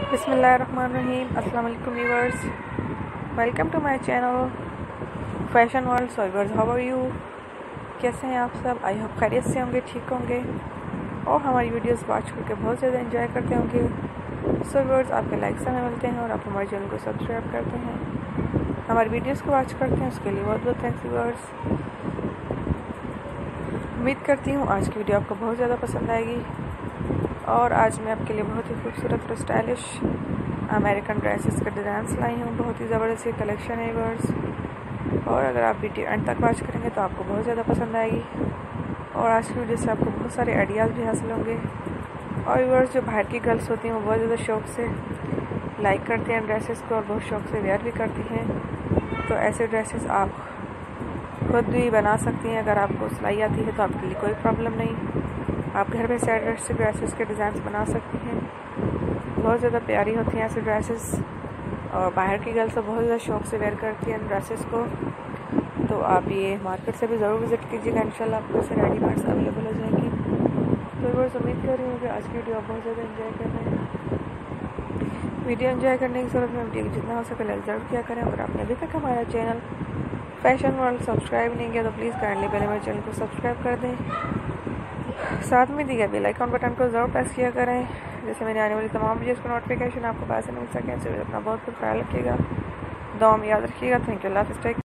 बिस्मिल्लाहिर्रहमानिर्रहीम। अस्सलाम वालेकुम viewers, welcome to my channel fashion world. So viewers, how are you? कैसे हैं आप सब? आई होप खैरियत से होंगे, ठीक होंगे और हमारी वीडियोस वॉच करके बहुत ज़्यादा एंजॉय करते होंगे। सो व्यूअर्स, आपके लाइक्स हमें मिलते हैं और आप हमारे चैनल को सब्सक्राइब करते हैं, हमारी वीडियोज़ को वॉच करते हैं, उसके लिए बहुत बहुत थैंक्स व्यूअर्स। उम्मीद करती हूँ आज की वीडियो आपको बहुत ज़्यादा पसंद आएगी और आज मैं आपके लिए बहुत ही खूबसूरत और स्टाइलिश अमेरिकन ड्रेसेस के डिज़ाइंस लाई हूँ। बहुत ही ज़बरदस्त कलेक्शन है व्यूअर्स और अगर आप वीडियो एंड तक वॉच करेंगे तो आपको बहुत ज़्यादा पसंद आएगी और आज की वीडियो से आपको बहुत सारे आइडियाज़ भी हासिल होंगे। और व्यूअर्स, जो बाहर की गर्ल्स होती हैं वो बहुत ज़्यादा शौक़ से लाइक करती हैं ड्रेसेस को और बहुत शौक़ से वेयर भी करती हैं, तो ऐसे ड्रेसेस आप खुद भी बना सकती हैं। अगर आपको सिलाई आती है तो आपके लिए कोई प्रॉब्लम नहीं, आप घर में साइड से ड्रेसेस के डिज़ाइन बना सकती हैं। बहुत ज़्यादा प्यारी होती हैं ऐसे ड्रेसेस और बाहर की गर्ल्स तो बहुत ज़्यादा शौक़ से वेयर करती हैं ड्रेसेस को, तो आप ये मार्केट से भी ज़रूर विज़िट कीजिएगा, इंशाल्लाह आपको ऐसे रेडीमेड्स अवेलेबल हो जाएंगी। तो बस उम्मीद कर रही हूँ कि आज की वीडियो आप बहुत ज़्यादा एंजॉय कर रहे हैं। वीडियो एंजॉय करने की ज़रूरत में वीडियो जितना हो सके लाइक ज़रूर किया करें। अगर आपने अभी तक हमारा चैनल फैशन वर्ल्ड सब्सक्राइब नहीं किया तो प्लीज़ काइंडली पहले मेरे चैनल को सब्सक्राइब कर दें, साथ में दिया बेल आइकन बटन को ज़रूर प्रेस किया करें, जैसे मैंने आने वाली तमाम वीडियोस को नोटिफिकेशन आपको पास मिल सके। तो अपना बहुत ख्याल रखिएगा, दुआ में याद रखिएगा। थैंक यू, अल्लाह हाफ़िज़।